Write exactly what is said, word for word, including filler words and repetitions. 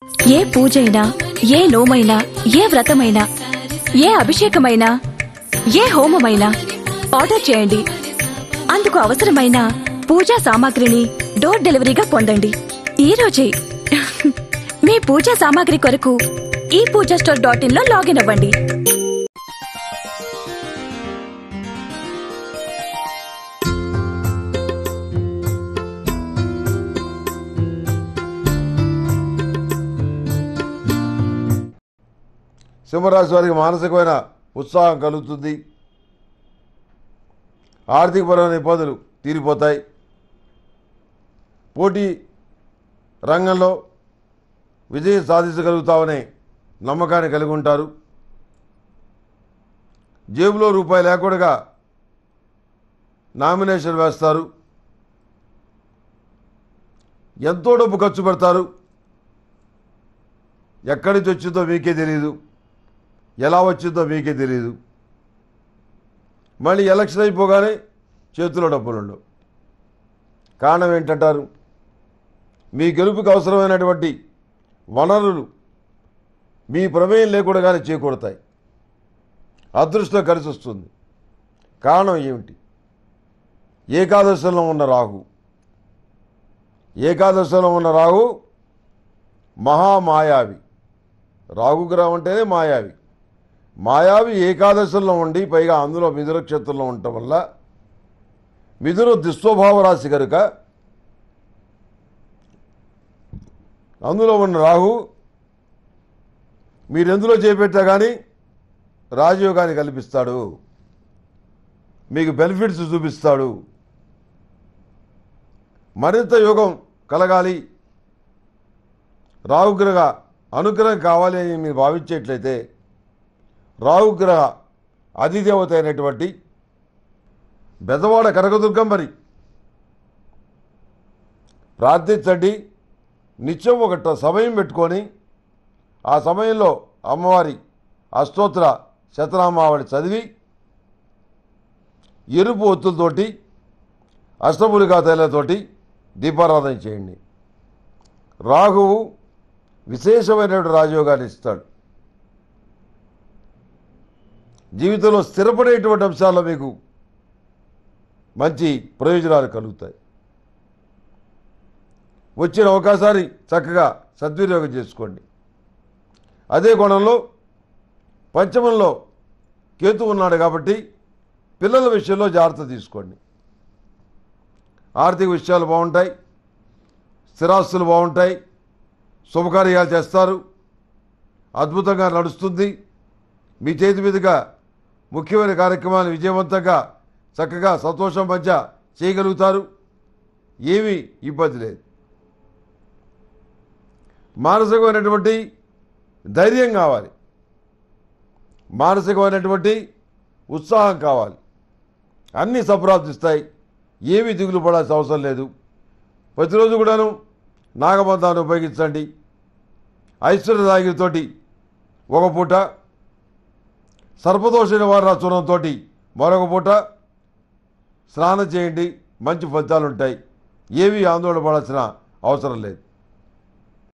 ఏ పూజైనా, ఏ నోమైనా, ఏ వ్రతమైనా, ఏ అభిషేకమైనా, ఏ హోమమైనా ఆర్డర్ చేయండి. అందుకు అవసరమైన పూజా సామాగ్రిని డోర్ డెలివరీగా పొందండి ఈ రోజే. మీ పూజా సామాగ్రి కొరకు ఈ పూజా స్టోర్ డాట్ ఇన్ లో లాగిన్ అవ్వండి. సింహరాశి వారికి మానసికమైన ఉత్సాహం కలుగుతుంది. ఆర్థికపరమైన ఇబ్బందులు తీరిపోతాయి. పోటీ రంగంలో విజయం సాధించగలుగుతామనే నమ్మకాన్ని కలిగి ఉంటారు. జేబులో రూపాయి లేకుండా నామినేషన్ వేస్తారు. ఎంతో డబ్బు ఖర్చు పెడతారు. ఎక్కడి నుంచి వచ్చిందో మీకే తెలియదు, ఎలా వచ్చిందో మీకే తెలియదు. మళ్ళీ ఎలక్షన్ అయిపోగానే చేతిలో డబ్బులు ఉండవు. కారణం ఏంటంటారు? మీ గెలుపుకి అవసరమైనటువంటి వనరులు మీ ప్రమేయం లేకుండానే చేకూడతాయి. అదృష్టం కలిసి వస్తుంది. కారణం ఏమిటి? ఏకాదశంలో ఉన్న రాహు. ఏకాదశంలో ఉన్న రాహు మహామాయావి. రాహుగ్రహం అంటేనే మాయావి. మాయావి ఏకాదశంలో ఉండి పైగా అందులో మిథున నక్షత్రంలో ఉండటం వల్ల మిథున దుస్వభావ రాశి కనుక అందులో ఉన్న రాహు మీరెందులో చేపెట్టా కానీ రాజయోగాన్ని కల్పిస్తాడు. మీకు బెనిఫిట్స్ చూపిస్తాడు. మరింత యోగం కలగాలి, రాహుగ్రహ అనుగ్రహం కావాలి అని మీరు భావించేట్లయితే రాహుగ్రహ అధిదేవత అయినటువంటి బెజవాడ కనకదుర్గమ్మని ప్రార్థించండి. నిత్యం ఒక సమయం పెట్టుకొని ఆ సమయంలో అమ్మవారి అష్టోత్తర శతనామావళి చదివి ఎరుపు ఒత్తులతోటి అష్టమూలికా తైలతోటి దీపారాధన చేయండి. రాహువు విశేషమైనటువంటి రాజయోగాన్ని ఇస్తాడు. జీవితంలో స్థిరపడేటువంటి అంశాల్లో మీకు మంచి ప్రయోజనాలు కలుగుతాయి. వచ్చిన అవకాశాన్ని చక్కగా సద్వినియోగం చేసుకోండి. అదే కోణంలో పంచమంలో కేతు ఉన్నాడు కాబట్టి పిల్లల విషయంలో జాగ్రత్త తీసుకోండి. ఆర్థిక విషయాలు బాగుంటాయి, స్థిరాస్తులు బాగుంటాయి, శుభకార్యాలు చేస్తారు, అద్భుతంగా నడుస్తుంది. మీ చేతి మీదుగా ముఖ్యమైన కార్యక్రమాలు విజయవంతంగా చక్కగా సంతోషం మధ్య చేయగలుగుతారు. ఏమీ ఇబ్బంది లేదు. మానసికమైనటువంటి ధైర్యం కావాలి, మానసికమైనటువంటి ఉత్సాహం కావాలి. అన్నీ సంప్రాప్తిస్తాయి. ఏమీ దిగులు పడాల్సిన అవసరం లేదు. ప్రతిరోజు కూడాను నాగబంధాన్ని ఉపయోగించండి. ఐశ్వర్యదాగిరితోటి ఒక పూట, సర్పదోష నివారణ చూర్ణంతో మరొక పూట స్నానం చేయండి. మంచి ఫలితాలు ఉంటాయి. ఏమీ ఆందోళన పడాల్సిన అవసరం లేదు.